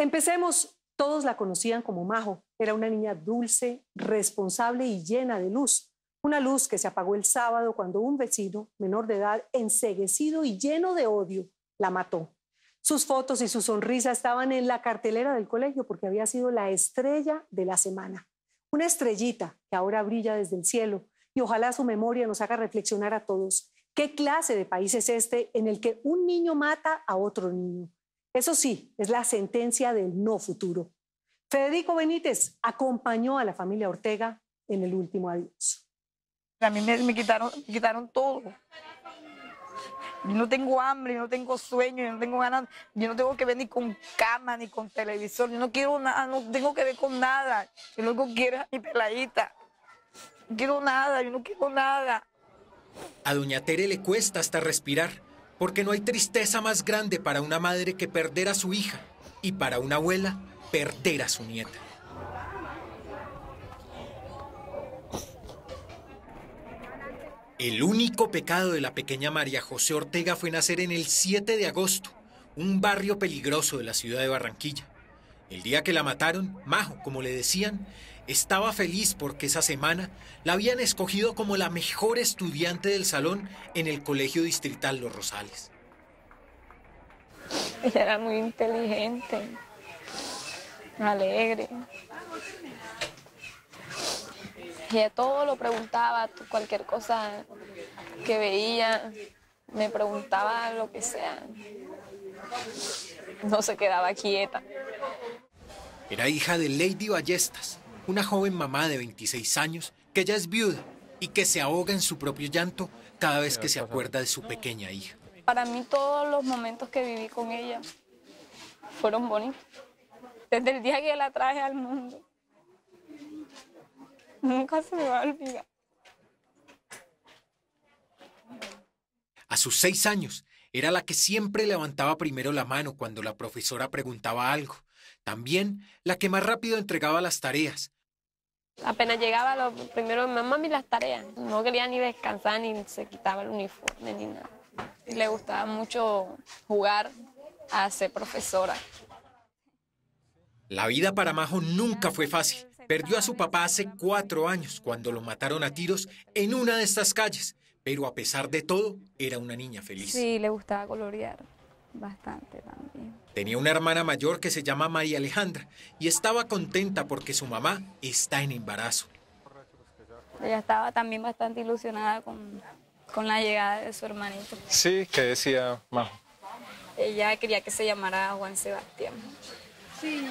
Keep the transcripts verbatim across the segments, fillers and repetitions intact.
Empecemos. Todos la conocían como Majo. Era una niña dulce, responsable y llena de luz. Una luz que se apagó el sábado cuando un vecino menor de edad, enceguecido y lleno de odio, la mató. Sus fotos y su sonrisa estaban en la cartelera del colegio porque había sido la estrella de la semana. Una estrellita que ahora brilla desde el cielo, y ojalá su memoria nos haga reflexionar a todos. ¿Qué clase de país es este en el que un niño mata a otro niño? Eso sí, es la sentencia del no futuro. Federico Benítez acompañó a la familia Ortega en el último adiós. A mí me, me, quitaron, me quitaron todo. Yo no tengo hambre, yo no tengo sueño, yo no tengo ganas, yo no tengo que ver ni con cama, ni con televisor, yo no quiero nada, no tengo que ver con nada. Yo lo que quiero es a mi peladita. No quiero nada, yo no quiero nada. A doña Tere le cuesta hasta respirar, porque no hay tristeza más grande para una madre que perder a su hija y para una abuela perder a su nieta. El único pecado de la pequeña María José Ortega fue nacer en el siete de agosto, un barrio peligroso de la ciudad de Barranquilla. El día que la mataron, Majo, como le decían, estaba feliz porque esa semana la habían escogido como la mejor estudiante del salón en el Colegio Distrital Los Rosales. Ella era muy inteligente, alegre. Ella todo lo preguntaba, cualquier cosa que veía, me preguntaba lo que sea. No se quedaba quieta. Era hija de Lady Ballestas, una joven mamá de veintiséis años que ya es viuda y que se ahoga en su propio llanto cada vez que se acuerda de su pequeña hija. Para mí todos los momentos que viví con ella fueron bonitos. Desde el día que la traje al mundo. Nunca se me va a olvidar. A sus seis años, era la que siempre levantaba primero la mano cuando la profesora preguntaba algo. También la que más rápido entregaba las tareas. Apenas llegaba, lo primero, mamá, y las tareas. No quería ni descansar, ni se quitaba el uniforme, ni nada. Le gustaba mucho jugar a ser profesora. La vida para Majo nunca fue fácil. Perdió a su papá hace cuatro años cuando lo mataron a tiros en una de estas calles. Pero a pesar de todo, era una niña feliz. Sí, le gustaba colorear bastante también. Tenía una hermana mayor que se llama María Alejandra y estaba contenta porque su mamá está en embarazo. Ella estaba también bastante ilusionada con, con la llegada de su hermanito. Sí, ¿qué decía Majo? Ella quería que se llamara Juan Sebastián. Sí.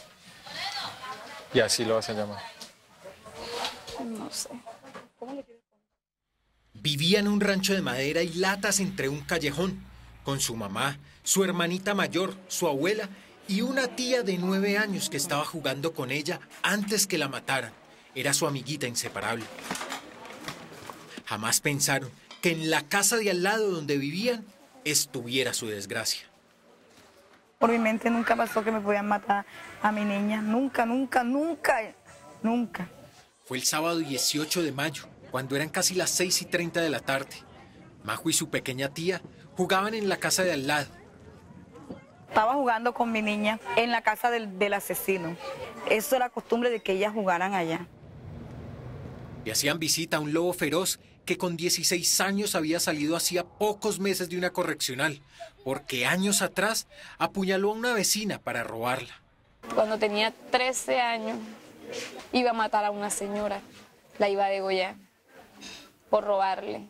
¿Y así lo vas a llamar? No sé. ¿Cómo le quieres poner? Vivía en un rancho de madera y latas entre un callejón, con su mamá, su hermanita mayor, su abuela y una tía de nueve años que estaba jugando con ella antes que la mataran. Era su amiguita inseparable. Jamás pensaron que en la casa de al lado donde vivían estuviera su desgracia. Por mi mente nunca pasó que me podían matar a mi niña. Nunca, nunca, nunca, nunca. Fue el sábado dieciocho de mayo, cuando eran casi las seis y treinta de la tarde. Majo y su pequeña tía jugaban en la casa de al lado. Estaba jugando con mi niña en la casa del, del asesino. Eso era costumbre de que ellas jugaran allá. Le hacían visita a un lobo feroz que con dieciséis años había salido hacía pocos meses de una correccional, porque años atrás apuñaló a una vecina para robarla. Cuando tenía trece años, iba a matar a una señora, la iba a degollar por robarle.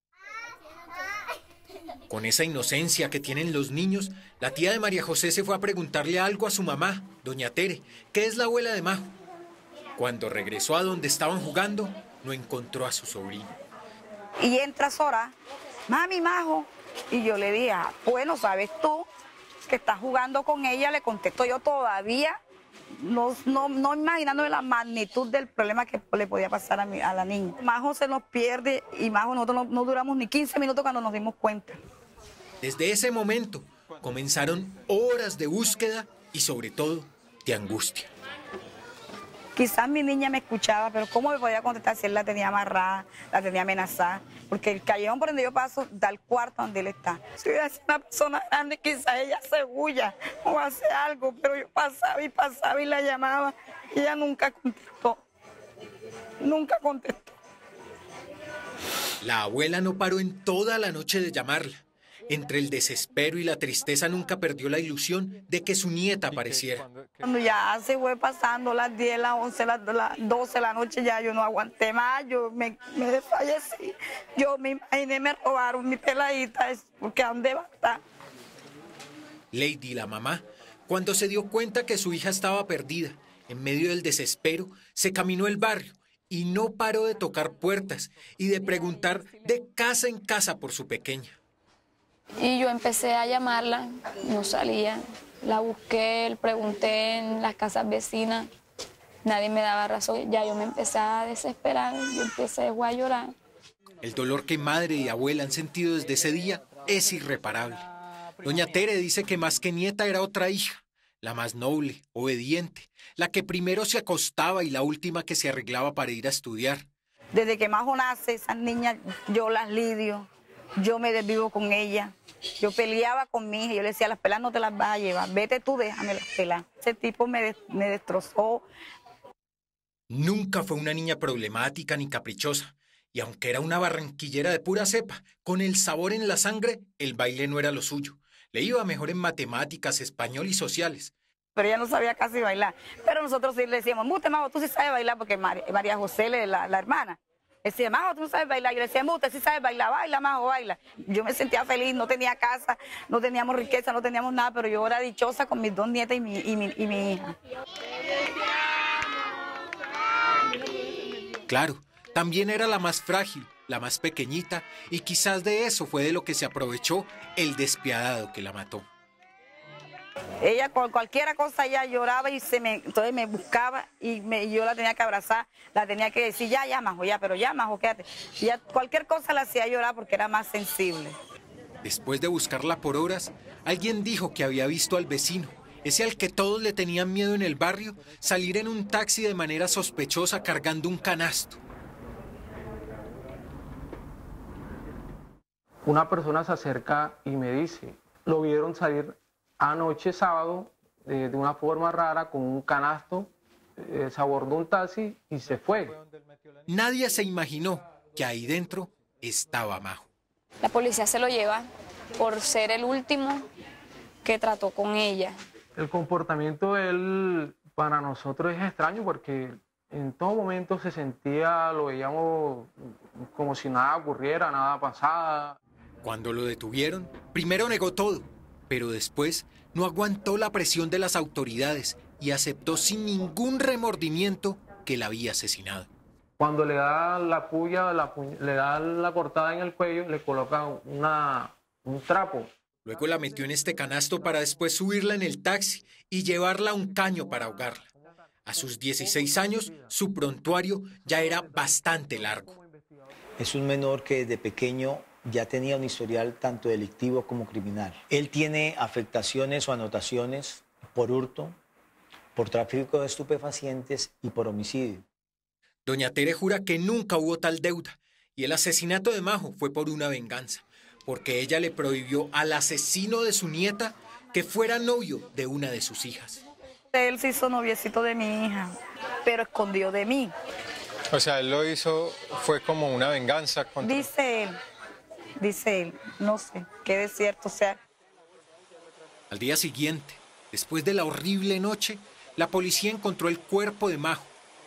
Con esa inocencia que tienen los niños, la tía de María José se fue a preguntarle algo a su mamá, doña Tere, que es la abuela de Majo. Cuando regresó a donde estaban jugando, no encontró a su sobrino. Y entra Sora, mami, Majo, y yo le dije, ah, bueno, ¿sabes tú que estás jugando con ella? Le contesto yo todavía, no, no, no imaginándome la magnitud del problema que le podía pasar a, mi, a la niña. Majo se nos pierde y Majo nosotros no, no duramos ni quince minutos cuando nos dimos cuenta. Desde ese momento comenzaron horas de búsqueda y sobre todo de angustia. Quizás mi niña me escuchaba, pero ¿cómo me podía contestar si él la tenía amarrada, la tenía amenazada? Porque el callejón por donde yo paso da al cuarto donde él está. Si hubiera sido una persona grande, quizás ella se huya o hace algo, pero yo pasaba y pasaba y la llamaba y ella nunca contestó. Nunca contestó. La abuela no paró en toda la noche de llamarla. Entre el desespero y la tristeza nunca perdió la ilusión de que su nieta apareciera. Cuando ya se fue pasando las diez, las once, las doce de la noche, ya yo no aguanté más, yo me, me desfallecí. Yo me imaginé, me robaron mi peladita, porque ¿a dónde va a estar? Lady, la mamá, cuando se dio cuenta que su hija estaba perdida, en medio del desespero, se caminó el barrio y no paró de tocar puertas y de preguntar de casa en casa por su pequeña. Y yo empecé a llamarla, no salía. La busqué, pregunté en las casas vecinas, nadie me daba razón. Ya yo me empecé a desesperar, yo empecé a llorar. El dolor que madre y abuela han sentido desde ese día es irreparable. Doña Tere dice que más que nieta era otra hija, la más noble, obediente, la que primero se acostaba y la última que se arreglaba para ir a estudiar. Desde que Majo nace, esas niñas yo las lidio. Yo me desvivo con ella. Yo peleaba con mi hija. Yo le decía, las pelas no te las vas a llevar. Vete tú, déjame las pelas. Ese tipo me, de, me destrozó. Nunca fue una niña problemática ni caprichosa. Y aunque era una barranquillera de pura cepa, con el sabor en la sangre, el baile no era lo suyo. Le iba mejor en matemáticas, español y sociales. Pero ella no sabía casi bailar. Pero nosotros sí le decíamos, Mute, Majo, tú sí sabes bailar, porque María José, la, la hermana, decía, Majo, tú no sabes bailar. Yo le decía, Mute, sí sabes bailar, baila, Majo, baila. Yo me sentía feliz, no tenía casa, no teníamos riqueza, no teníamos nada, pero yo era dichosa con mis dos nietas y mi, y mi, y mi hija. Claro, también era la más frágil, la más pequeñita, y quizás de eso fue de lo que se aprovechó el despiadado que la mató. Ella por cualquier cosa ella lloraba y se me, entonces me buscaba y, me, y yo la tenía que abrazar, la tenía que decir, ya, ya, Majo, ya, pero ya, Majo, quédate. Y ya, cualquier cosa la hacía llorar porque era más sensible. Después de buscarla por horas, alguien dijo que había visto al vecino, ese al que todos le tenían miedo en el barrio, salir en un taxi de manera sospechosa cargando un canasto. Una persona se acerca y me dice, lo vieron salir anoche sábado eh, de una forma rara con un canasto, eh, se abordó un taxi y se fue. Nadie se imaginó que ahí dentro estaba Majo. La policía se lo lleva por ser el último que trató con ella. El comportamiento de él para nosotros es extraño porque en todo momento se sentía, lo veíamos como si nada ocurriera, nada pasara. Cuando lo detuvieron, primero negó todo, pero después no aguantó la presión de las autoridades y aceptó sin ningún remordimiento que la había asesinado. Cuando le da la puya, la pu le da la cortada en el cuello, le coloca una, un trapo. Luego la metió en este canasto para después subirla en el taxi y llevarla a un caño para ahogarla. A sus dieciséis años, su prontuario ya era bastante largo. Es un menor que desde pequeño ya tenía un historial tanto delictivo como criminal. Él tiene afectaciones o anotaciones por hurto, por tráfico de estupefacientes y por homicidio. Doña Tere jura que nunca hubo tal deuda y el asesinato de Majo fue por una venganza, porque ella le prohibió al asesino de su nieta que fuera novio de una de sus hijas. Él se hizo noviecito de mi hija, pero escondió de mí. O sea, él lo hizo, fue como una venganza contra... Dice él, dice él, no sé, qué de cierto sea. Al día siguiente, después de la horrible noche, la policía encontró el cuerpo de Majo.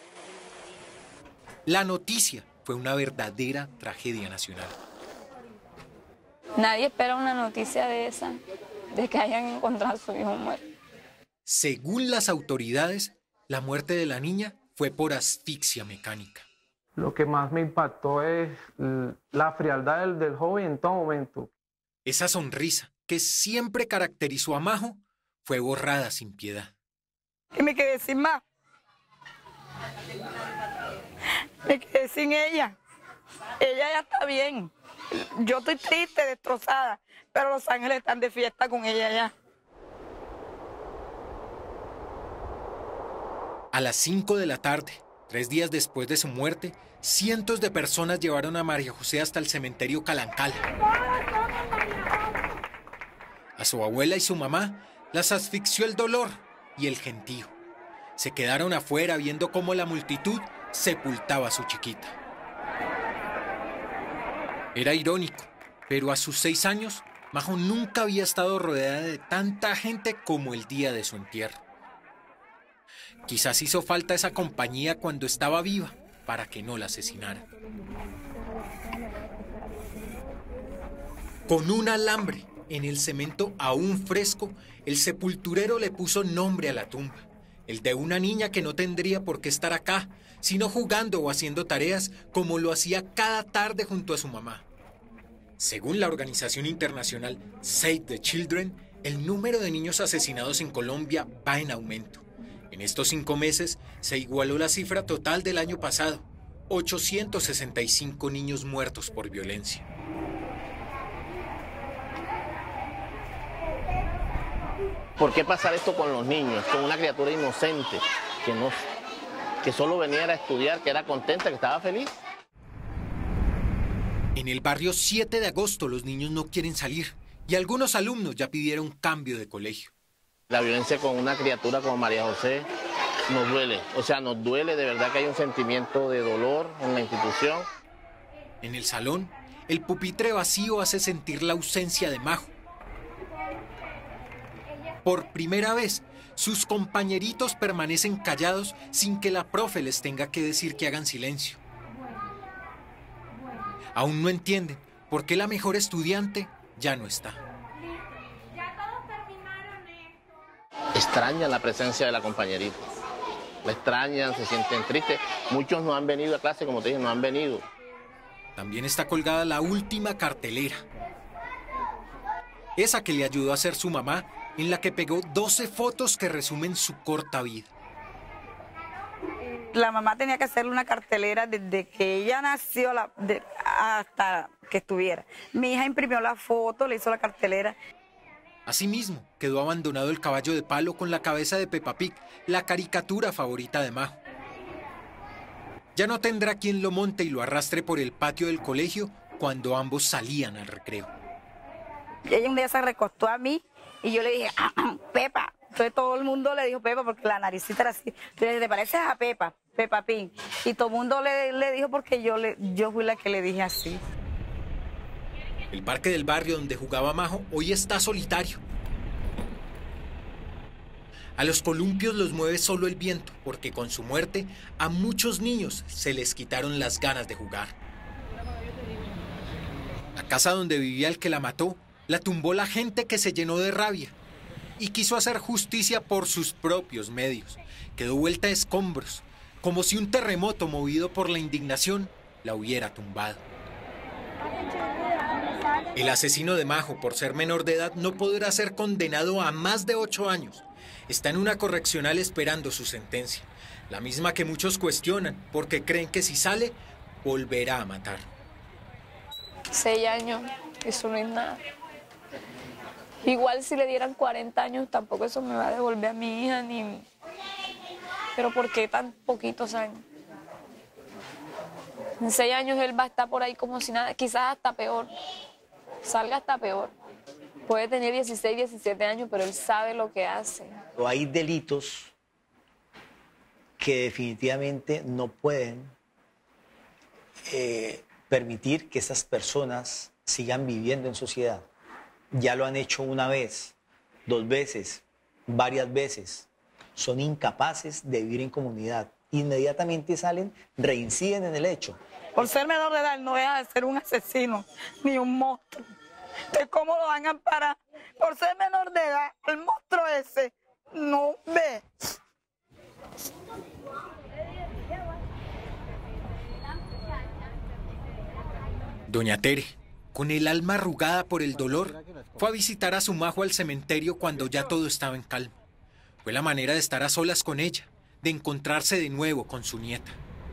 La noticia fue una verdadera tragedia nacional. Nadie espera una noticia de esa, de que hayan encontrado a su hijo muerto. Según las autoridades, la muerte de la niña fue por asfixia mecánica. Lo que más me impactó es la frialdad del, del joven en todo momento. Esa sonrisa que siempre caracterizó a Majo fue borrada sin piedad. ¿Qué me quedé sin más? Me quedé sin ella. Ella ya está bien. Yo estoy triste, destrozada, pero los ángeles están de fiesta con ella ya. A las cinco de la tarde, tres días después de su muerte, cientos de personas llevaron a María José hasta el cementerio Calancala. A su abuela y su mamá las asfixió el dolor y el gentío. Se quedaron afuera viendo cómo la multitud sepultaba a su chiquita. Era irónico, pero a sus seis años, Majo nunca había estado rodeada de tanta gente como el día de su entierro. Quizás hizo falta esa compañía cuando estaba viva para que no la asesinara. Con un alambre en el cemento aún fresco, el sepulturero le puso nombre a la tumba, el de una niña que no tendría por qué estar acá, sino jugando o haciendo tareas como lo hacía cada tarde junto a su mamá. Según la organización internacional Save the Children, el número de niños asesinados en Colombia va en aumento. En estos cinco meses se igualó la cifra total del año pasado, ochocientos sesenta y cinco niños muertos por violencia. ¿Por qué pasar esto con los niños, con una criatura inocente, que, no, que solo venía a estudiar, que era contenta, que estaba feliz? En el barrio siete de agosto los niños no quieren salir y algunos alumnos ya pidieron cambio de colegio. La violencia con una criatura como María José nos duele, o sea, nos duele de verdad que hay un sentimiento de dolor en la institución. En el salón, el pupitre vacío hace sentir la ausencia de Majo. Por primera vez, sus compañeritos permanecen callados sin que la profe les tenga que decir que hagan silencio. Aún no entienden por qué la mejor estudiante ya no está. Extrañan la presencia de la compañerita. La extrañan, se sienten tristes. Muchos no han venido a clase, como te dije, no han venido. También está colgada la última cartelera. Esa que le ayudó a hacer su mamá, en la que pegó doce fotos que resumen su corta vida. La mamá tenía que hacerle una cartelera desde que ella nació la, de, hasta que estuviera. Mi hija imprimió la foto, le hizo la cartelera. Asimismo, quedó abandonado el caballo de palo con la cabeza de Peppa Pig, la caricatura favorita de Majo. Ya no tendrá quien lo monte y lo arrastre por el patio del colegio cuando ambos salían al recreo. Ella un día se recostó a mí y yo le dije, ah, ah, Peppa. Entonces todo el mundo le dijo Peppa porque la naricita era así. Entonces, ¿te pareces a Peppa? Peppa Pig. Y todo el mundo le, le dijo porque yo, le, yo fui la que le dije así. El parque del barrio donde jugaba Majo hoy está solitario. A los columpios los mueve solo el viento, porque con su muerte a muchos niños se les quitaron las ganas de jugar. La casa donde vivía el que la mató la tumbó la gente que se llenó de rabia y quiso hacer justicia por sus propios medios. Quedó vuelta a escombros, como si un terremoto movido por la indignación la hubiera tumbado. El asesino de Majo, por ser menor de edad, no podrá ser condenado a más de ocho años. Está en una correccional esperando su sentencia, la misma que muchos cuestionan, porque creen que si sale, volverá a matar. Seis años, eso no es nada. Igual si le dieran cuarenta años, tampoco eso me va a devolver a mi hija, ni... Pero ¿por qué tan poquitos años? En seis años él va a estar por ahí como si nada, quizás hasta peor. Salga hasta peor. Puede tener dieciséis, diecisiete años, pero él sabe lo que hace. Hay delitos que definitivamente no pueden eh, permitir que esas personas sigan viviendo en sociedad. Ya lo han hecho una vez, dos veces, varias veces. Son incapaces de vivir en comunidad. Inmediatamente salen, reinciden en el hecho. Por ser menor de edad no deja de ser un asesino, ni un monstruo. Entonces, ¿cómo lo van a amparar? Por ser menor de edad, el monstruo ese no ve. Doña Tere, con el alma arrugada por el dolor, fue a visitar a su Majo al cementerio cuando ya todo estaba en calma. Fue la manera de estar a solas con ella, de encontrarse de nuevo con su nieta.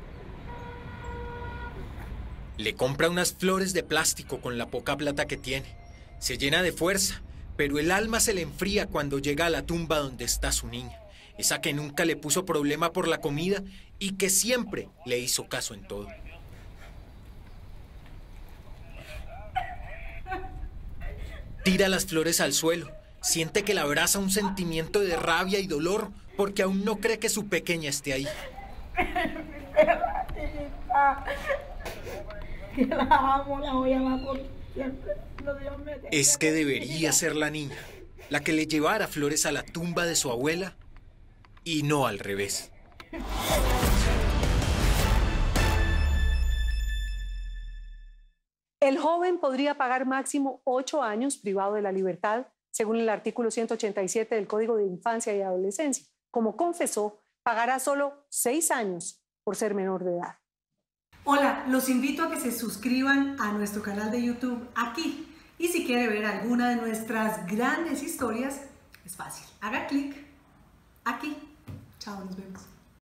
Le compra unas flores de plástico con la poca plata que tiene. Se llena de fuerza, pero el alma se le enfría cuando llega a la tumba donde está su niña. esa que nunca le puso problema por la comida y que siempre le hizo caso en todo. Tira las flores al suelo, siente que la abraza un sentimiento de rabia y dolor porque aún no cree que su pequeña esté ahí. Es que debería ser la niña la que le llevara flores a la tumba de su abuela y no al revés. El joven podría pagar máximo ocho años privado de la libertad, según el artículo ciento ochenta y siete del Código de Infancia y Adolescencia. Como confesó, pagará solo seis años por ser menor de edad. Hola, los invito a que se suscriban a nuestro canal de YouTube aquí. Y si quiere ver alguna de nuestras grandes historias, es fácil. Haga clic aquí. Chao, nos vemos.